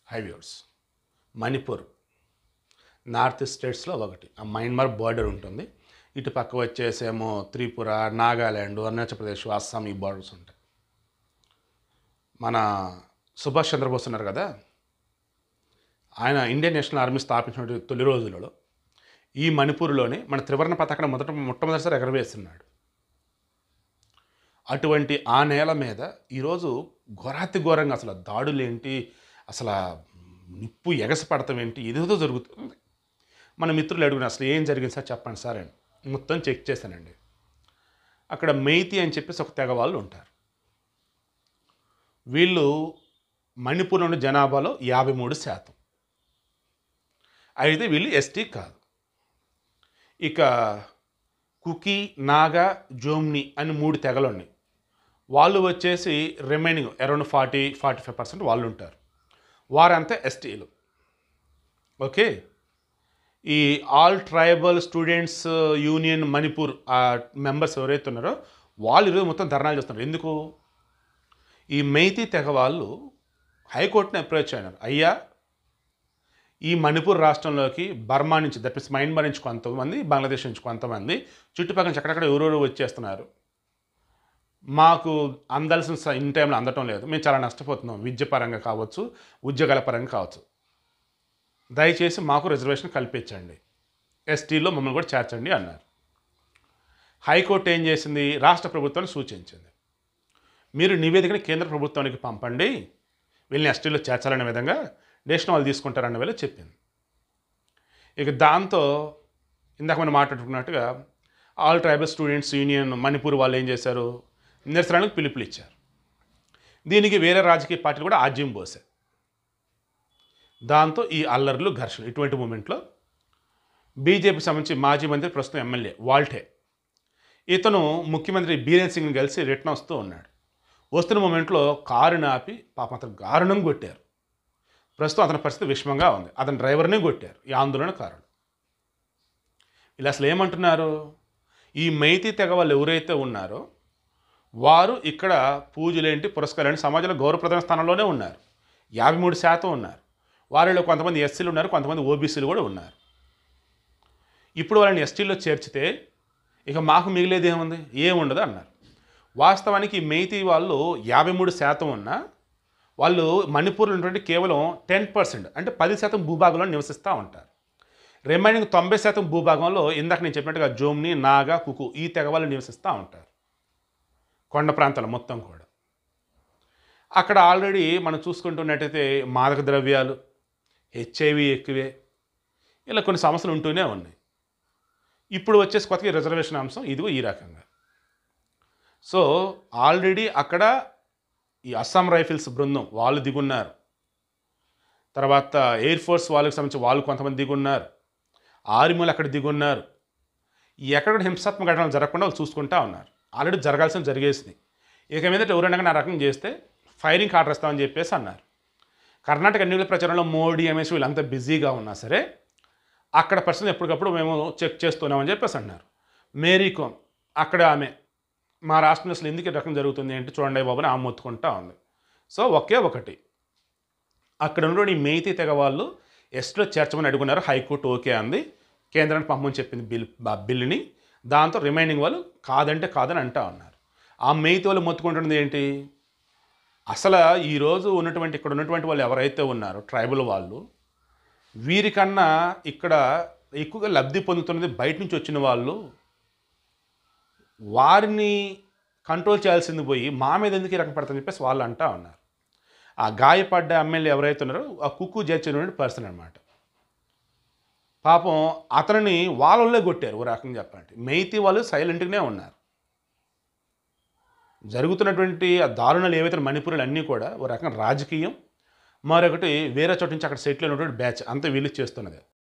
High viewers. Manipur north east స్టేట్స్లో ఒకటి. ఆ మయన్మార్ బార్డర్ ఉంటుంది. ఇటు పక్క వచ్చేసేమో త్రిపుర, నాగాల్యాండ్, అరుణాచల్ ప్రదేశ్, అస్సాం ఈ బార్డర్స్ ఉంటాయి. మన సుభాష్ చంద్రబోస్ ఉన్నారు కదా, ఆయన ఇండియన్ నేషనల్ ఆర్మీ స్థాపించిన తొలి రోజులలో ఈ మణిపూర్లోనే మన త్రివర్ణ పతాకం మొట్టమొదటిసారి ఎగరవేస్తున్నాడు. అటువంటి ఆ నేల మీద ఈరోజు ఘోరాతి ఘోరంగా అసలు దాడులు ఏంటి, అసలు నిప్పు ఎగసపడతాం ఏంటి, ఏదేదో జరుగుతుంది. మన మిత్రులు అడిగిన అసలు ఏం జరిగింది సార్ చెప్పండి సార్ అని మొత్తం చెక్ చేశానండి. అక్కడ మెయితి అని చెప్పేసి ఒక తెగ వాళ్ళు ఉంటారు. వీళ్ళు మణిపూర్లోని జనాభాలో 53%. అయితే వీళ్ళు ఎస్టీ కాదు. ఇక కుకీ, నాగా, జోమ్ని అని 3 తెగలు ఉన్నాయి. వాళ్ళు వచ్చేసి రిమైనింగ్ అరౌండ్ 40-45% వాళ్ళు ఉంటారు. వారంతా ఎస్టీలు. ఓకే. ఈ all tribal students union Manipur members ఎవరైతే ఉన్నారో వాళ్ళు ఈరోజు మొత్తం ధర్నాలు చేస్తున్నారు. ఎందుకు? ఈ మెయితి తెగ వాళ్ళు హైకోర్టుని అప్రోచ్ అయినారు. అయ్యా, ఈ మణిపూర్ రాష్ట్రంలోకి బర్మా నుంచి, దట్ మీన్స్ మయన్మార్ నుంచి కొంతమంది, బంగ్లాదేశ్ నుంచి కొంతమంది, చుట్టుపక్కల నుంచి ఎక్కడెక్కడ ఎవరెవరు వచ్చేస్తున్నారు. మాకు అందాల్సిన ఇన్ టైంలో అందటం లేదు. మేము చాలా నష్టపోతున్నాం, విద్యపరంగా కావచ్చు, ఉద్యోగాల పరంగా కావచ్చు. దయచేసి మాకు రిజర్వేషన్ కల్పించండి, ఎస్టీలో మమ్మల్ని కూడా చేర్చండి అన్నారు. హైకోర్టు ఏం చేసింది? రాష్ట్ర ప్రభుత్వాన్ని సూచించింది, మీరు నివేదికని కేంద్ర ప్రభుత్వానికి పంపండి, వీళ్ళని ఎస్టీలో చేర్చాలనే విధంగా డెసిషన్ వాళ్ళు తీసుకుంటారన్న వేళ చెప్పింది. ఇక దాంతో ఇందాక మనం మాట్లాడుకున్నట్టుగా all tribal students union Manipur వాళ్ళు ఏం చేశారు? నిరసనలకు పిలుపులు ఇచ్చారు. దీనికి వేరే రాజకీయ పార్టీలు కూడా ఆజ్యం పోసాయి. దాంతో ఈ అల్లర్లు, ఘర్షణలు, ఇటువంటి మూమెంట్లో బీజేపీ సంబంధించి మాజీ మంత్రి, ప్రస్తుతం ఎమ్మెల్యే వాల్టే, ఇతను ముఖ్యమంత్రి బీరేన్ సింగ్ని కలిసి రిటర్న్ వస్తూ ఉన్నాడు. వస్తున్న మూమెంట్లో కారుని ఆపి పాపం అతను దారుణం కొట్టారు. ప్రస్తుతం అతని పరిస్థితి విషమంగా ఉంది. అతని డ్రైవర్ని కొట్టారు ఈ ఆందోళన కారణం. ఇలా అసలు ఏమంటున్నారు? ఈ మెయితి తెగ వాళ్ళు ఎవరైతే ఉన్నారో వారు ఇక్కడ పూజలేంటి, పురస్కారాలు సమాజంలో గౌరవప్రదమైన స్థానంలోనే ఉన్నారు. 53% ఉన్నారు. వారిలో కొంతమంది ఎస్సీలు ఉన్నారు, కొంతమంది ఓబీసీలు కూడా ఉన్నారు. ఇప్పుడు వాళ్ళని ఎస్టీలో చేర్చితే ఇక మాకు మిగిలేది ఏముంది? ఏముండదు అన్నారు. వాస్తవానికి ఈ మెయితి వాళ్ళు 53% ఉన్నా వాళ్ళు మణిపూర్లో ఉన్నటువంటి కేవలం 10%, అంటే 10% భూభాగంలో నివసిస్తూ ఉంటారు. రిమైనింగ్ 90% భూభాగంలో ఇందాక నేను చెప్పినట్టుగా జోమ్ని, నాగా, కుకు ఈ తెగ వాళ్ళు నివసిస్తూ ఉంటారు. కొండ ప్రాంతాలు మొత్తం కూడా. అక్కడ ఆల్రెడీ మనం చూసుకుంటున్నట్టయితే మాదక ద్రవ్యాలు, హెచ్ఐవి ఎక్కువే, ఇలా కొన్ని సమస్యలు ఉంటూనే ఉన్నాయి. ఇప్పుడు వచ్చేసి కొత్తగా రిజర్వేషన్ అంశం ఇదిగో ఈ రకంగా. సో ఆల్రెడీ అక్కడ ఈ అస్సాం రైఫిల్స్ బృందం వాళ్ళు దిగున్నారు. తర్వాత ఎయిర్ ఫోర్స్ వాళ్ళకి సంబంధించి వాళ్ళు కొంతమంది దిగున్నారు. ఆర్మీలు అక్కడ దిగున్నారు. ఎక్కడ హింసాత్మక ఘటనలు జరగకుండా వాళ్ళు చూసుకుంటూ ఉన్నారు. ఆల్రెడీ జరగాల్సిన జరిగేసింది. ఇక మీదట ఎవరైనా నా రకం చేస్తే ఫైరింగ్ ఆర్డర్ ఇస్తామని చెప్పేసి అన్నారు. కర్ణాటక ఎన్నికల ప్రచారంలో మోడీ, ఎంఎస్ వీళ్ళంతా బిజీగా ఉన్నా సరే అక్కడ పరిస్థితి ఎప్పటికప్పుడు మేము చెక్ చేస్తున్నామని చెప్పేసి అన్నారు. మేరీ కోమ్ అక్కడ ఆమె, మా రాష్ట్రంలో అసలు ఎందుకు రకం జరుగుతుంది ఏంటి చూడండి బాబుని ఆమె మొత్తుకుంటా ఉంది. సో ఒకే ఒకటి, అక్కడ ఉన్నటువంటి ఈ మెయితి తెగ వాళ్ళు ఎస్టీలో చేర్చమని అడుగున్నారు. హైకోర్టు ఓకే అంది, కేంద్రానికి పంపమని చెప్పింది బిల్లుని. దాంతో రిమైనింగ్ వాళ్ళు కాదంటే కాదని అంటా ఉన్నారు. ఆ మెయితి వాళ్ళు మొత్తుకుంటున్నది ఏంటి? అసలు ఈరోజు ఉన్నటువంటి ఇక్కడ ఉన్నటువంటి వాళ్ళు ఎవరైతే ఉన్నారో ట్రైబల్ వాళ్ళు, వీరికన్నా ఇక్కడ ఎక్కువగా లబ్ధి పొందుతున్నది బయట నుంచి వచ్చిన వాళ్ళు. వారిని కంట్రోల్ చేయాల్సింది పోయి మా మీద ఎందుకు ఈ రకం పడతారని చెప్పేసి వాళ్ళు అంటా ఉన్నారు. ఆ గాయపడ్డ ఎమ్మెల్యే ఎవరైతే ఉన్నారో ఆ కుక్కు చేర్చిన పర్సన్ అనమాట. పాపం అతనిని వాళ్ళే కొట్టారు. ఓ రకంగా చెప్పాలంటే మెయితి వాళ్ళు సైలెంట్గానే ఉన్నారు. జరుగుతున్నటువంటి ఆ దారుణాలు ఏవైతే మణిపూర్లు అన్నీ కూడా ఓ రకంగా రాజకీయం, మరొకటి వేరే చోటు నుంచి అక్కడ సెటిల్ అయినటువంటి బ్యాచ్ అంతా వీళ్ళు చేస్తున్నది.